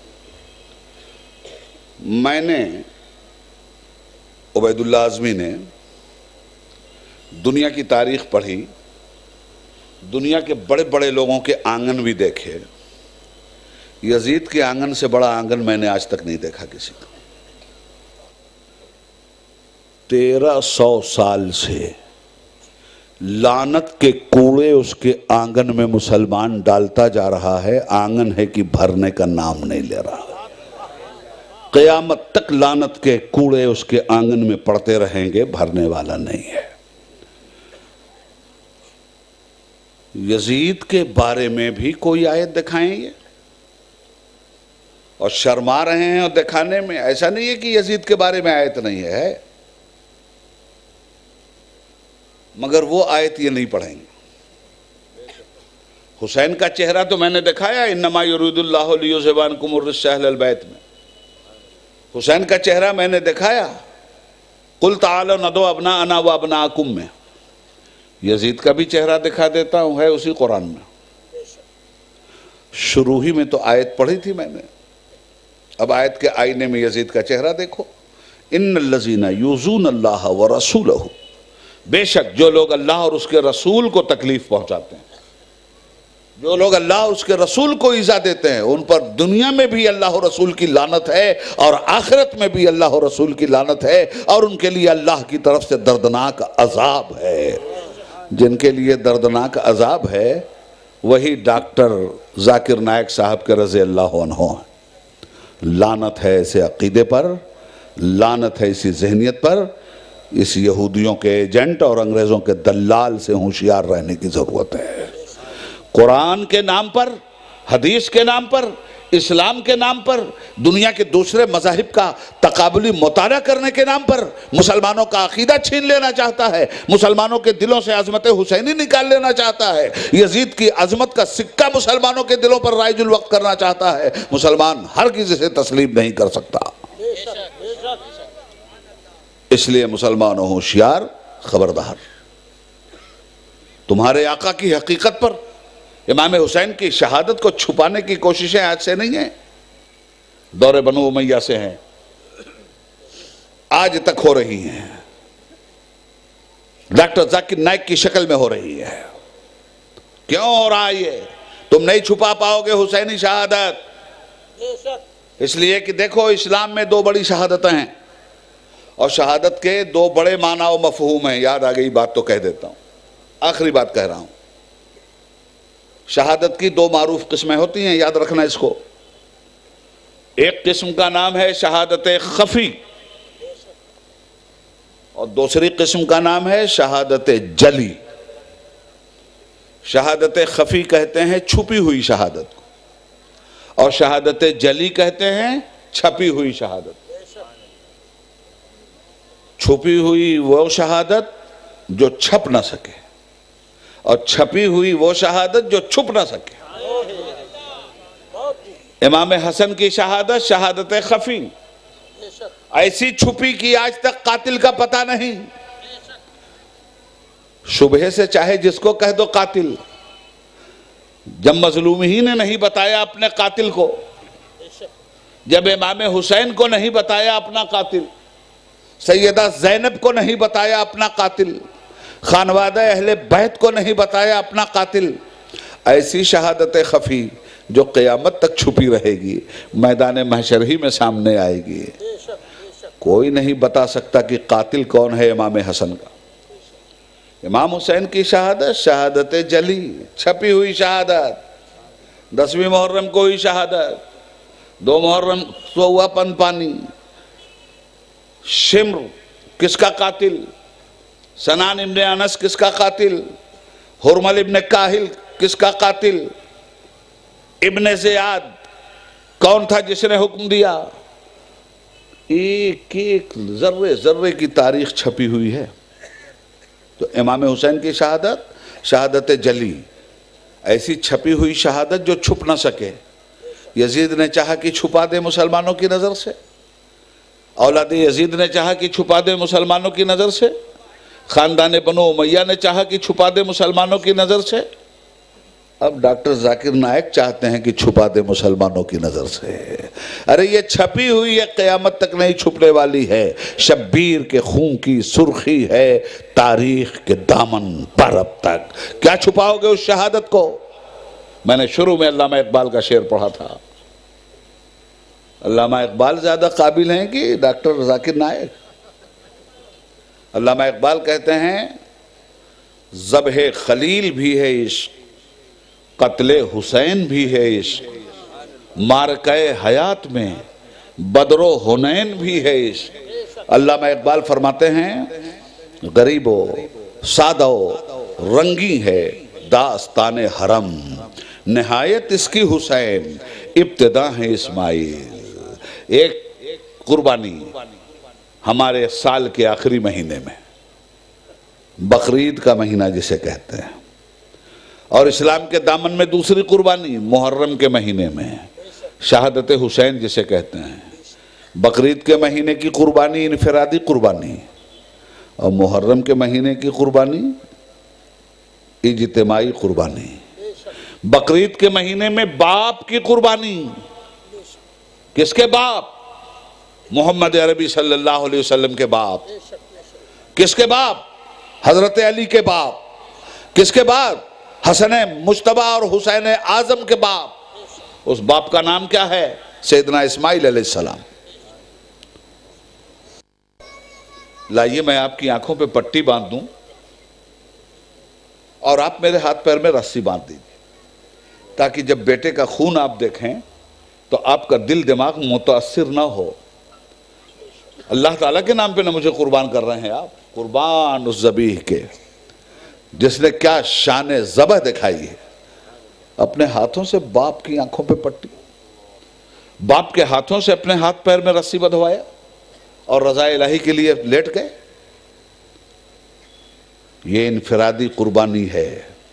मैंने उबैदुल्लाह आज़मी ने दुनिया की तारीख पढ़ी, दुनिया के बड़े बड़े लोगों के आंगन भी देखे। यजीद के आंगन से बड़ा आंगन मैंने आज तक नहीं देखा किसी का। 1300 साल से लानत के कूड़े उसके आंगन में मुसलमान डालता जा रहा है। आंगन है कि भरने का नाम नहीं ले रहा। क़यामत तक लानत के कूड़े उसके आंगन में पड़ते रहेंगे, भरने वाला नहीं है। यजीद के बारे में भी कोई आयत दिखाएंगे और शर्मा रहे हैं और दिखाने में। ऐसा नहीं है कि यजीद के बारे में आयत नहीं है, मगर वो आयत ये नहीं पढ़ेंगे। हुसैन का चेहरा तो मैंने दिखाया, इन्नमा युरीदुल्लाहु लियुज़हिबा अन्कुम अर्रिज्सा अहलल बैत में। हुसैन का चेहरा मैंने दिखाया, कुल ताअलू नदउ अब्नाअना व अब्नाअकुम में। यजीद का भी चेहरा दिखा देता हूं, है उसी कुरान में। शुरू ही में तो आयत पढ़ी थी मैंने, अब आयत के आईने में यजीद का चेहरा देखो। इन्नल्लज़ीना युज़ूनल्लाह व रसूलहु, बेशक जो लोग अल्लाह और उसके रसूल को तकलीफ पहुंचाते हैं, जो लोग अल्लाह और उसके रसूल को ईज़ा देते हैं, उन पर दुनिया में भी अल्लाह और रसूल की लानत है और आखिरत में भी अल्लाह और रसूल की लानत है, और उनके लिए अल्लाह की तरफ से दर्दनाक अजाब है। जिनके लिए दर्दनाक अजाब है वही डॉक्टर जाकिर नाइक साहब के रज़ी अल्लाह अन्हु हैं। लानत है ऐसे अकीदे पर, लानत है इसी जहनियत पर। इस यहूदियों के एजेंट और अंग्रेजों के दलाल से होशियार रहने की जरूरत है। कुरान के नाम पर, हदीस के नाम पर, इस्लाम के नाम पर, दुनिया के दूसरे मज़ाहिब का तकाबुली मुताला करने के नाम पर मुसलमानों का अकीदा छीन लेना चाहता है, मुसलमानों के दिलों से अज़मत हुसैनी निकाल लेना चाहता है, यजीद की अज़मत का सिक्का मुसलमानों के दिलों पर राइजुल वक्त करना चाहता है। मुसलमान हर किसी से तस्लीम नहीं कर सकता। इसलिए मुसलमानों होशियार, खबरदार। तुम्हारे आका की हकीकत पर, इमाम हुसैन की शहादत को छुपाने की कोशिशें आज से नहीं है, दौरे बनु उमैया से हैं, आज तक हो रही हैं, डॉक्टर जाकिर नाइक की शक्ल में हो रही है। क्यों हो रहा है ये? तुम नहीं छुपा पाओगे हुसैनी शहादत, इसलिए कि देखो इस्लाम में दो बड़ी शहादतें हैं और शहादत के दो बड़े माना और मफहूम हैं। याद आ गई बात तो कह देता हूं, आखिरी बात कह रहा हूं। शहादत की दो मारूफ किस्में होती हैं, याद रखना इसको। ایک قسم کا نام ہے شہادت خفی اور دوسری قسم کا نام ہے شہادت جلی. شہادت خفی کہتے ہیں چھپی ہوئی شہادت کو، اور شہادت جلی کہتے ہیں چھپی ہوئی شہادت. چھپی ہوئی وہ شہادت جو چھپ نہ سکے، اور چھپی ہوئی وہ شہادت جو چھپ نہ سکے. امام حسن کی شہادت شہادت خفی، ایسی چھپی کی آج تک قاتل کا پتہ نہیں. شبہ سے چاہے جس کو کہہ دو قاتل، جب مظلوم ہی نے نہیں بتایا اپنے قاتل کو، جب امام حسین کو نہیں بتایا اپنا قاتل، سیدہ زینب کو نہیں بتایا اپنا قاتل، خانوادہ اہل بیت کو نہیں بتایا اپنا قاتل، ایسی شہادت خفی جو قیامت تک چھپی رہے گی، میدان محشر ہی میں سامنے آئے گی. کوئی نہیں بتا سکتا کہ قاتل کون ہے امام حسن کا. امام حسین کی شہادت شہادت جلی، چھپی ہوئی شہادت. 10ویں محرم کو ہوئی شہادت، 2 محرم کو ہوا پن پانی. شمر کس کا قاتل؟ سنان ابن انس کس کا قاتل؟ حرمل ابن کاہل کس کا قاتل؟ ابن زیاد کون تھا جس نے حکم دیا؟ ایک ایک ذرے ذرے کی تاریخ چھپی ہوئی ہے. تو امام حسین کی شہادت شہادت جلی، ایسی چھپی ہوئی شہادت جو چھپ نہ سکے. یزید نے چاہا کہ چھپا دے مسلمانوں کی نظر سے، اولاد یزید نے چاہا کہ چھپا دے مسلمانوں کی نظر سے، خاندان بنو امیہ نے چاہا کہ چھپا دے مسلمانوں کی نظر سے. اب ڈاکٹر ذاکر نائک چاہتے ہیں کہ چھپا دے مسلمانوں کی نظر سے. ارے یہ چھپی ہوئی ہے، قیامت تک نہیں چھپنے والی ہے. شبیر کے خون کی سرخی ہے تاریخ کے دامن پر اب تک. کیا چھپاؤ گے اس شہادت کو؟ میں نے شروع میں علامہ اقبال کا شعر پڑھا تھا. علامہ اقبال زیادہ قابل ہیں کہ ڈاکٹر ذاکر نائک؟ علامہ اقبال کہتے ہیں ذبح خلیل بھی ہے عشق، قتل حسین بھی ہے عشق، معرکہ حیات میں بدر و حنین بھی ہے عشق. علامہ اقبال فرماتے ہیں غریب و سادہ و رنگی ہے داستان حرم، نہایت اس کی حسین ابتدا ہے اسماعیل. ایک قربانی ہمارے سال کے آخری مہینے میں، بقرعید کا مہینہ جسے کہتے ہیں، اور اسلام کے دامن میں دوسری قربانی محرم کے مہینے میں شہادت حسین جسے کہتے ہیں. بقرعید کے مہینے کی قربانی انفرادی قربانی، اور محرم کے مہینے کی قربانی اجتماعی قربانی. بقرعید کے مہینے میں باپ کی قربانی. کس کے باپ؟ محمد عربی صلی اللہ علیہ وسلم کے باپ. کس کے باپ؟ حضرت علی کے باپ. کس کے باپ؟ حسن مجتبیٰ اور حسین اعظم کے باپ. اس باپ کا نام کیا ہے؟ سیدنا اسماعیل علیہ السلام. لائیے میں آپ کی آنکھوں پہ پٹی باندھ دوں اور آپ میرے ہاتھ پیر میں رسی باندھ دیجیے، تاکہ جب بیٹے کا خون آپ دیکھیں تو آپ کا دل دماغ متاثر نہ ہو. اللہ تعالیٰ کے نام پہ نہ مجھے قربان کر رہے ہیں آپ. قربان اس ذبیح کے جس نے کیا شان ذبح دکھائی ہے. اپنے ہاتھوں سے باپ کی آنکھوں پہ پٹی، باپ کے ہاتھوں سے اپنے ہاتھ پیر میں رسی بدھوایا اور رضا الہی کے لیے لیٹ گئے. یہ انفرادی قربانی ہے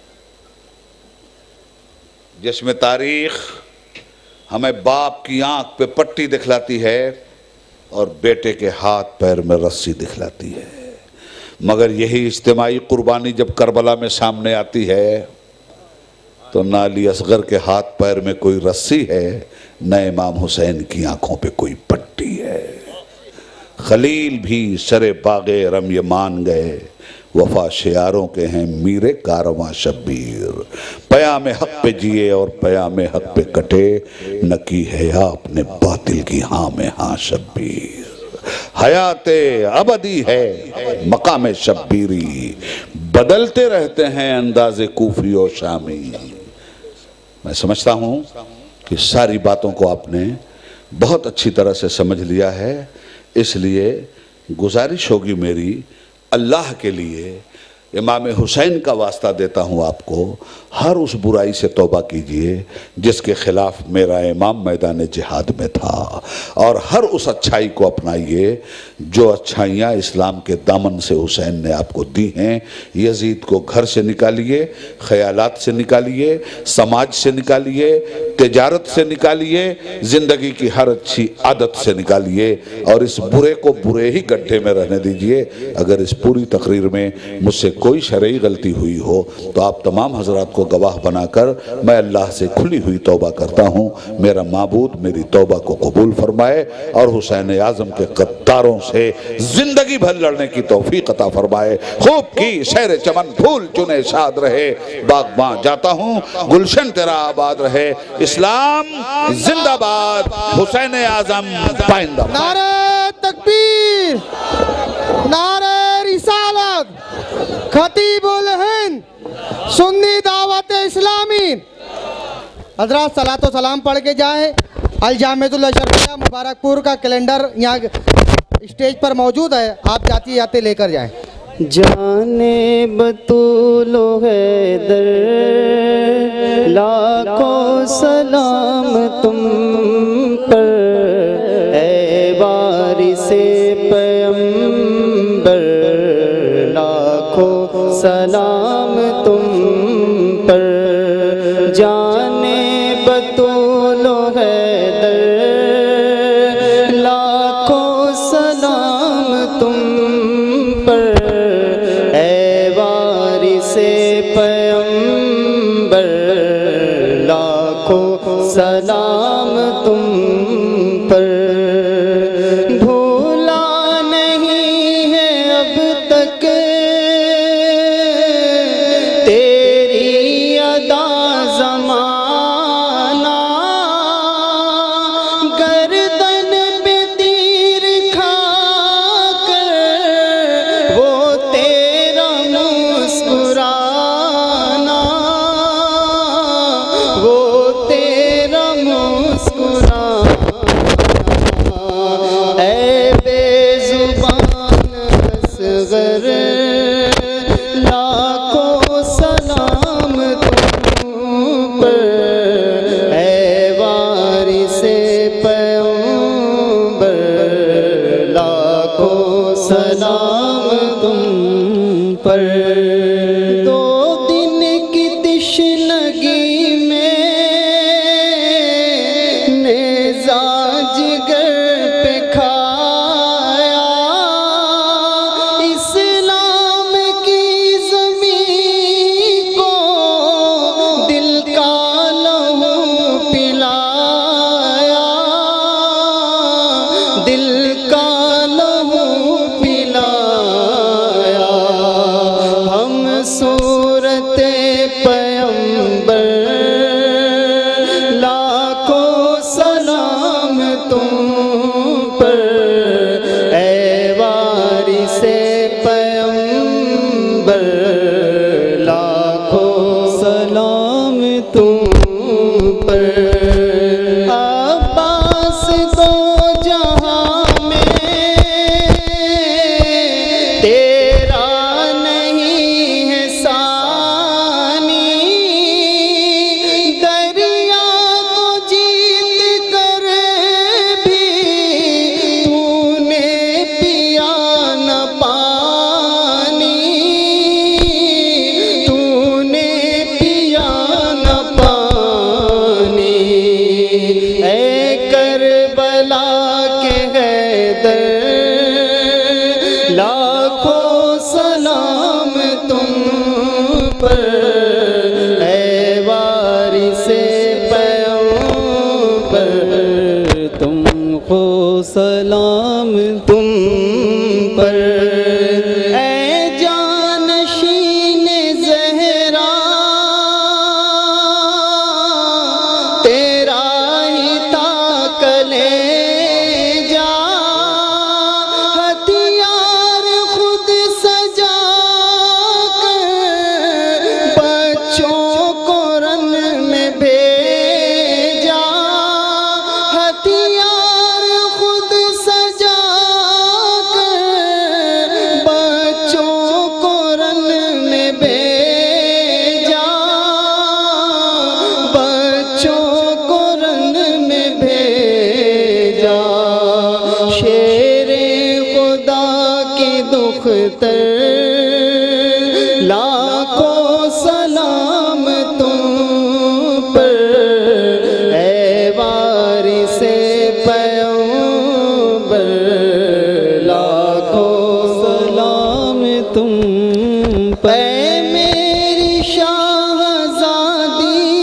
جس میں تاریخ ہمیں باپ کی آنکھ پہ پٹی دکھلاتی ہے اور بیٹے کے ہاتھ پیر میں رسی دکھلاتی ہے. مگر یہی اجتماعی قربانی جب کربلا میں سامنے آتی ہے تو نہ علی اصغر کے ہاتھ پیر میں کوئی رسی ہے، نہ امام حسین کی آنکھوں پہ کوئی پٹی ہے. خلیل بھی سر باغ رم یہ مان گئے، وفا شیاروں کے ہیں میرے کارواں شبیر. پیام حق پہ جیے اور پیام حق پہ کٹے، نہ کی ہے آپ نے باطل کی ہاں میں ہاں شبیر. حیات ابدی ہے مقام شبیری، بدلتے رہتے ہیں انداز کوفی و شامی. میں سمجھتا ہوں کہ ساری باتوں کو آپ نے بہت اچھی طرح سے سمجھ لیا ہے، اس لیے گزارش ہوگی میری اللہ کے لیے، امام حسین کا واسطہ دیتا ہوں آپ کو، ہر اس برائی سے توبہ کیجئے جس کے خلاف میرا امام میدان جہاد میں تھا، اور ہر اس اچھائی کو اپنائیے جو اچھائیاں اسلام کے دامن سے حسین نے آپ کو دی ہیں۔ یزید کو گھر سے نکالیے، خیالات سے نکالیے، سماج سے نکالیے، تجارت سے نکالیے، زندگی کی ہر اچھی عادت سے نکالیے، اور اس برے کو برے ہی گڈھے میں رہنے دیجئے۔ اگر اس پوری تقریر میں مجھ سے کوئی شرعی غلطی ہوئی ہو تو آپ تمام حضرات کو گواہ بنا کر میں اللہ سے کھلی ہوئی توبہ کرتا ہوں، میرا معبود میری توبہ کو قبول فرمائے اور حسین اعظم کے غداروں سے زندگی بھر لڑنے کی توفیق عطا فرمائے۔ خوب کی شہر چمن پھول چنے شاد رہے، باغباں جاتا ہوں گلشن تیرا آباد رہے، اسلام زندہ باد، حسین اعظم پائندہ۔ نعرہ تکبیر، نعرہ رسالت، خطیب الہند، سنی دعوت اسلامی۔ حضرات صلاۃ و سلام پڑھ کے جائیں۔ الجامعۃ الاشرفیہ مبارک پور کا کیلنڈر یہاں اسٹیج پر موجود ہے، آپ جاتے جاتے لے کر جائیں۔ جانے بطول و حیدر لاکھوں سلام تم پر، اے وارث پیغمبر لاکھوں سلام تم پر، جانے بطول و حیدر لاکھوں سلام تم پر، اے وارث پیغمبر لاکھوں سلام تم پر، بھولا نہیں ہے اب تک تیری ادا زمانہ، گردن پہ تیر کھا کر وہ تیرا مسکرانا، وہ تیرا مسکرانا، اے بے زبان اصغر لاکھوں سلام تم پر، اے وارث پیغمبر لاکھوں سلام تم پر، دو دن کی تشنگی میں نیزہ جگر پہ کھایا، اسلام کی زمین کو دل کا لہو پلایا، دل کا لہو پلایا، ہم صورت پیغمبر لاکھوں سلام تم پر، اے وارث پیغمبر لاکھوں سلام تم پر، عباس دو جہاں میں تیرا نہیں ہے ثانی، دریا کو جیت کر بھی تو نے پیا نہ پانی، تو نے پیا نہ پانی، اے کربلا کے حیدر لاکھوں سلام تم پر، اے وارث پیغمبر تم کو سلام تم پر، اے جانشین زہرا تیرا ہی تھا کلیجہ، ہتھیار خود سجا کر بچوں کو رن میں بھیجا، ہتھیار مختر لاکھوں سلام تم پر اے وارث پیغمبر لاکھوں سلام تم پر اے میری شاہزادی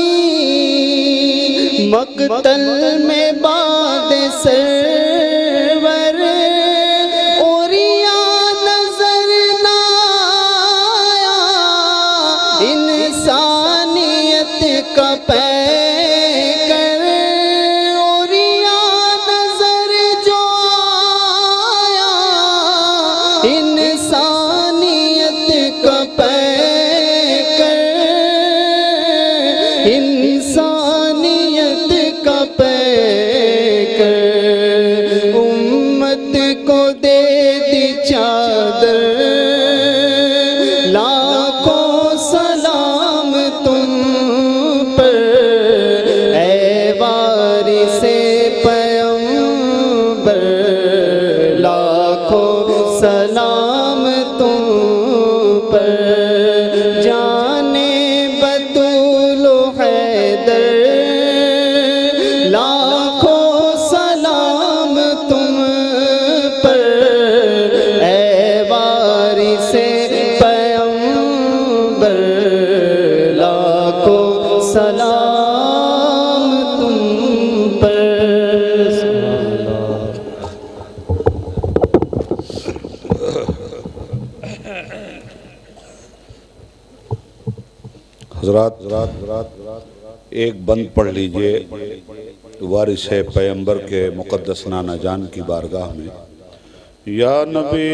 مقتل میں باد سرور اوریا نظر نہ آیا انسانیت کا پیکر اوریا نظر جو آیا انسانیت کا پیکر انسانیت کا پیکر امت کو دے دی چادر لاکھوں سلام تم پر اے وارث پیغمبر لاکھوں سلام تم پر جانے بطول و حیدر لاکھوں سلام تم پر اے وارث پیغمبر لاکھوں سلام تم پر حضرات ایک بند پڑھ لیجئے وارث پیغمبر کے مقدس نانا جان کی بارگاہ میں یا نبی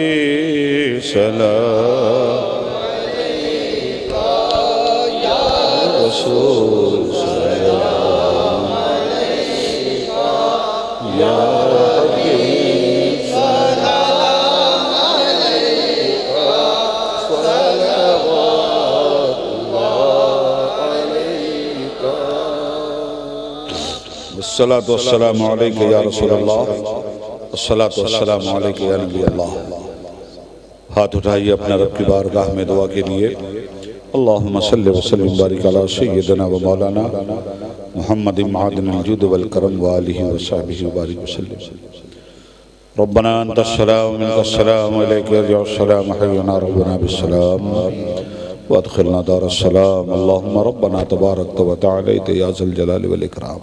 سلام علیکہ یا رسول سلام علیکہ یا حبیب سلام علیکہ صلوات اللہ علیکہ الصلاة والسلام علیکہ یا رسول اللہ الصلاة والسلام علیکہ یا نبی اللہ ہاتھ اٹھائیے اپنے رب کی بارگاہ میں دعا کے لیے اللہم صلی وسلم بارک علی سیدنا و مولانا محمد معدن الجود والکرم وآلہ وصحبہ وبارک وسلم ربنا انت السلام منک السلام علیکہ یرجع السلام حینا ربنا بالسلام وادخلنا دار السلام اللہم ربنا تبارک و تعالیت یا ذا الجلال والاکرام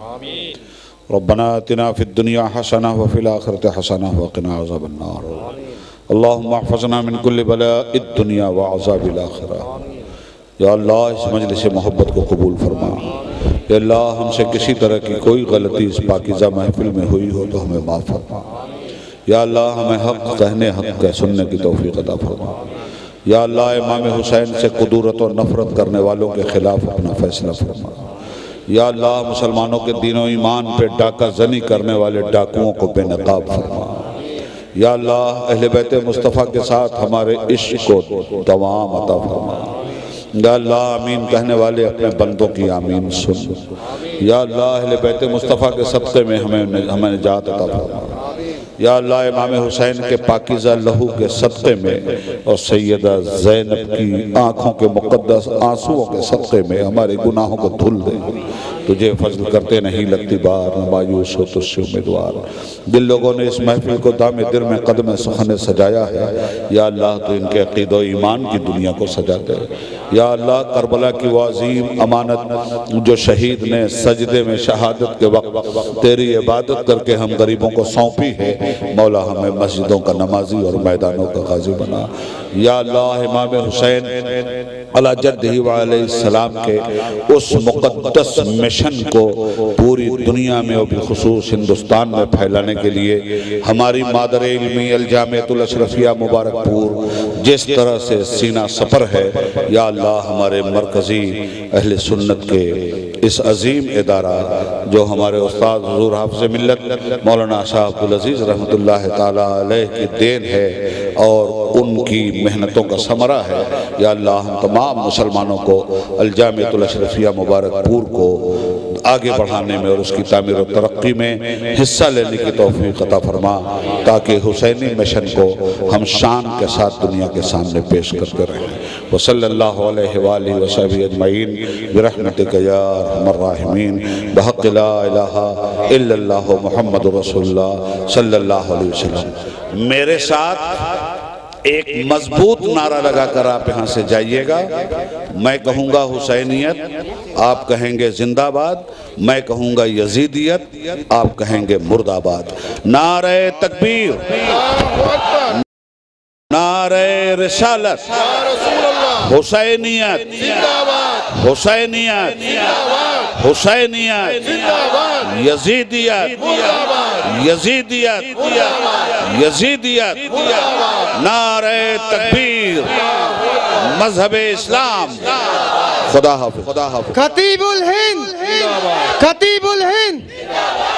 ربنا آتنا فی الدنیا حسنہ وفی الآخرت حسنہ وقنا عذاب النار اللہم احفظنا من کل بلاء الدنیا وعذاب الآخرہ یا اللہ اس مجلس محبت کو قبول فرما یا اللہ ہم سے کسی طرح کی کوئی غلطی اس پاکیزہ محفل میں ہوئی ہو تو ہمیں معاف فرما یا اللہ ہمیں حق کہنے حق کہہ سننے کی توفیق عطا فرما یا اللہ امام حسین سے قدورت اور نفرت کرنے والوں کے خلاف اپنا فیصلہ فرما یا اللہ مسلمانوں کے دین و ایمان پہ ڈاکہ زنی کرنے والے ڈاکوؤں کو بے نقاب فرما یا اللہ اہل بیت مصطفیٰ کے ساتھ ہمارے عشق کو دوام عطا فرما یا اللہ آمین کہنے والے اپنے بندوں کی آمین سن یا اللہ اہل بیت مصطفیٰ کے صدقے میں ہمیں نجات عطا فرما یا اللہ امام حسین کے پاکیزہ لہو کے صدقے میں اور سیدہ زینب کی آنکھوں کے مقدس آنسوؤں کے صدقے میں ہمارے گناہوں کو دھل دے تجھے فضل کرتے نہیں لگتی بار مایوس ہو تجھ سے امیدوار جن لوگوں نے اس محفل کو دام دل میں قدم سخن سجایا ہے یا اللہ تو ان کے عقید و ایمان کی دنیا کو سجا دے یا اللہ کربلا کی وہ عظیم امانت جو شہید نے سجدے میں شہادت کے وقت تیری عبادت کر کے ہم غریبوں کو سونپی ہے مولا ہمیں مسجدوں کا نمازی اور میدانوں کا غازی بنا یا اللہ امام حسین علی جدہ وعلیہ السلام کے اس مقدس مشن کو پوری دنیا میں اور بالخصوص ہندوستان میں پھیلانے کے لیے ہماری مادر علمی الجامعۃ الاشرفیہ مبارک پور جس طرح سے سینہ سپر ہے یا اللہ ہمارے مرکزی اہل سنت کے اس عظیم ادارہ جو ہمارے استاد حضور حافظ ملت مولانا شاہ عبدالعزیز رحمۃ اللہ تعالیٰ علیہ کی دین ہے اور ان کی محنتوں کا ثمرہ ہے یا اللہ ہم تمام مسلمانوں کو الجامعۃ الاشرفیہ مبارک پور کو آگے بڑھانے میں اور اس کی تعمیر و ترقی میں حصہ لینے کی توفیق عطا فرما، تاکہ حسینی مشن کو ہم شان کے ساتھ دنیا کے سامنے پیش کرتے رہیں۔ وصلی اللہ علیہ وآلہ وصحبہ اجمعین برحمتک یا ارحم الراحمین بحق لا الہ الا اللہ محمد رسول اللہ صلی اللہ علیہ وسلم۔ میرے ساتھ ایک مضبوط نعرہ لگا کر آپ یہاں سے جائیے گا۔ میں کہوں گا حسینیت، آپ کہیں گے زندہ آباد، میں کہوں گا یزیدیت، آپ کہیں گے مرد آباد۔ نعرہ تکبیر، نعرہ رسالت، حسینیت، حسینیت، حسینیت، یزیدیت، یزیدیت، یزیدیت، نعرہ تکبیر، مذہب اسلام۔ خدا حافظ۔ خطیب الہند، خطیب الہند